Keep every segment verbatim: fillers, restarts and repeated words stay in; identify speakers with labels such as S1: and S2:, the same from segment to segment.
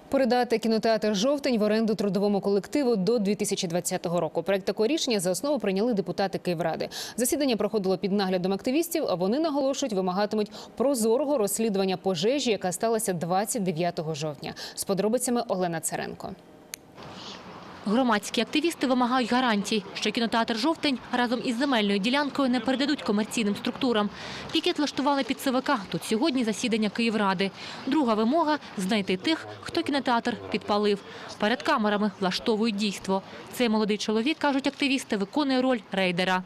S1: Передати кінотеатр «Жовтень» в оренду трудовому колективу до дві тисячі двадцятого року. Проект такого рішення за основу прийняли депутати Київради. Засідання проходило під наглядом активістів, а вони наголошують, вимагатимуть прозорого розслідування пожежі, яка сталася двадцять дев'ятого жовтня. З подробицями Олена Царенко.
S2: Громадські активісти вимагають гарантій, що кінотеатр «Жовтень» разом із земельною ділянкою не передадуть комерційним структурам. Пікет влаштували під ЦВК. Тут сьогодні засідання Київради. Друга вимога – знайти тих, хто кінотеатр підпалив. Перед камерами влаштовують дійство. Цей молодий чоловік, кажуть активісти, виконує роль рейдера.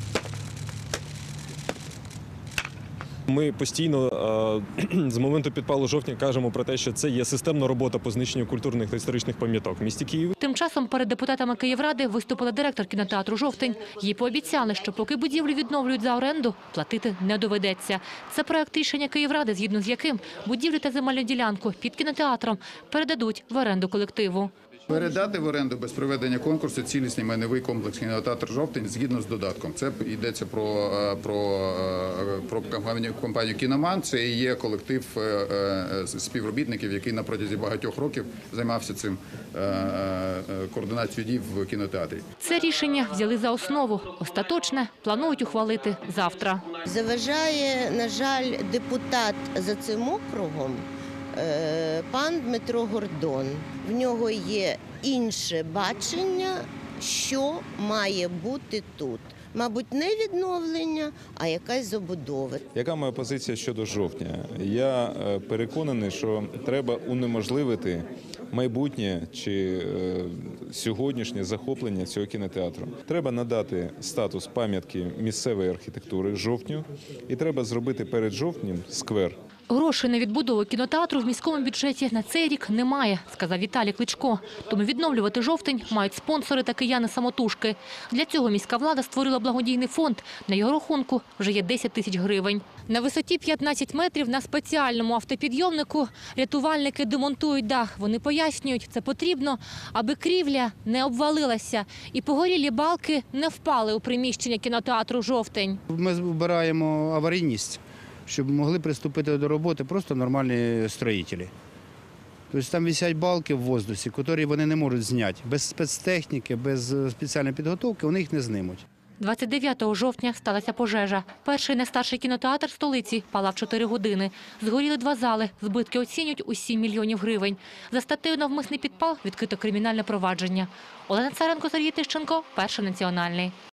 S3: Ми постійно з моменту підпалу жовтня кажемо про те, що це є системна робота по знищенню культурних та історичних пам'яток в місті Києві.
S2: Тим часом перед депутатами Київради виступила директор кінотеатру «Жовтень». Їй пообіцяли, що поки будівлю відновлюють за оренду, платити не доведеться. Це проект рішення Київради, згідно з яким будівлю та земельну ділянку під кінотеатром передадуть в оренду колективу.
S4: Передати в оренду без проведення конкурсу цілісний майновий комплекс кінотеатр «Жовтень» згідно з додатком. Це йдеться про, про, про компанію «Кіноман». Це і є колектив співробітників, який на протязі багатьох років займався цим координацією дій в кінотеатрі.
S2: Це рішення взяли за основу. Остаточне планують ухвалити завтра.
S5: Заважає, на жаль, депутат за цим округом, пан Дмитро Гордон. В нього є інше бачення, що має бути тут. Мабуть, не відновлення, а якась забудова.
S6: Яка моя позиція щодо жовтня? Я переконаний, що треба унеможливити майбутнє чи сьогоднішнє захоплення цього кінотеатру. Треба надати статус пам'ятки місцевої архітектури жовтню і треба зробити перед жовтнем сквер.
S2: Грошей на відбудову кінотеатру в міському бюджеті на цей рік немає, сказав Віталій Кличко. Тому відновлювати «Жовтень» мають спонсори та кияни-самотужки. Для цього міська влада створила благодійний фонд. На його рахунку вже є десять тисяч гривень. На висоті п'ятнадцять метрів на спеціальному автопідйомнику рятувальники демонтують дах. Вони пояснюють, це потрібно, аби крівля не обвалилася і погорілі балки не впали у приміщення кінотеатру «Жовтень».
S7: Ми збираємо аварійність, щоб могли приступити до роботи просто нормальні строїтелі. Тобто там висять балки в воздусі, які вони не можуть зняти. Без спецтехніки, без спеціальної підготовки вони їх не знимуть.
S2: двадцять дев'ятого жовтня сталася пожежа. Перший найстарший кінотеатр столиці палав чотири години. Згоріли два зали. Збитки оцінюють у сім мільйонів гривень. За статтею «Навмисний підпал» відкрито кримінальне провадження. Олена Царенко, Сергій Тищенко, Перший національний.